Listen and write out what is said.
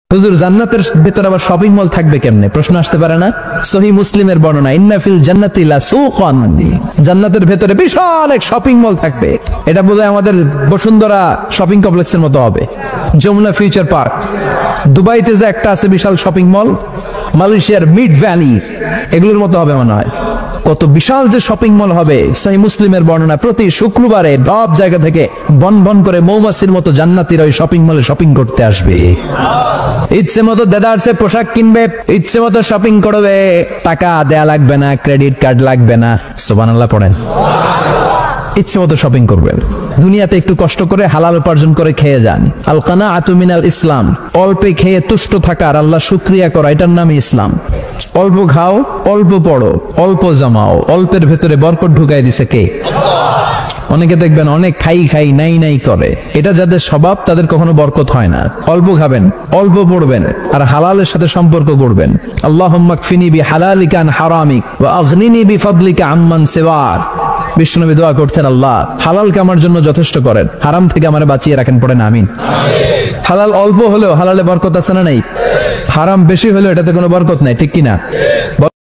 হুজুর জান্নাতের ভেতরে আবার শপিং মল থাকবে কেমনে? প্রশ্ন আসতে পারে না? সহিহ মুসলিমের বর্ণনা, ইন্না ফিল জান্নাতি লাসুকান, জান্নাতের ভেতরে বিশাল এক শপিং মল থাকবে। এটা বোধহয় আমাদের বসুন্ধরা শপিং কমপ্লেক্সের মতো হবে, যমুনা ফিউচার পার্ক। দুবাইতে যে একটা আছে বিশাল শপিং মল, মালয়েশিয়ার মিড ভ্যালি, এগুলোর মতো হবে মনে হয়। কত বিশাল যে শপিং মল হবে। সহিহ মুসলিমের বর্ণনা, প্রতি শুক্রবারে সব জায়গা থেকে বন বন করে মৌমাছির মতো জান্নাতীরা ওই শপিং মলে শপিং করতে আসবে। ইচ্ছে মতো দেদারসে পোশাক কিনবে, ইচ্ছে মতো শপিং করবে, টাকা দেয়া লাগবে না, ক্রেডিট কার্ড লাগবে না। সুবহানাল্লাহ পড়েন। ইচ্ছে মতো শপিং করবেন। দুনিয়াতে একটু কষ্ট করে হালাল উপার্জন করে খেয়ে যান। আল কানাআতু মিনাল ইসলাম, অল্পে খেয়ে তুষ্ট থাকার, আল্লাহ শুকরিয়া করা, এটার নামই ইসলাম। অল্প খাও, অল্প পড়ো, অল্প জমাও, অল্পের ভেতরে বরকত ঢুকাই দিছে কে? অনেকে দেখবেন অনেক খাই খাই নাই নাই করে, এটা যাদের স্বভাব তাদের কখনো বরকত হয় না। অল্প খাবেন, অল্প পড়বেন, আর হালালের সাথে সম্পর্ক করবেন। আল্লাহুম্মা কফিনি বিহালালিকা আন হারামিক ওয়া আগনিনি বিফাদলিকা আম্মান সিওয়াক। বিষ্ণুনবী দোয়া করতেন, আল্লাহ হালালকে আমার জন্য যথেষ্ট করেন, হারাম থেকে আমারে বাঁচিয়ে রাখেন। পড়েন আমিন। হালাল অল্প হলেও হালালে বরকত আছে না নাই? হারাম বেশি হলেও এটাতে কোনো বরকত নাই, ঠিক কিনা?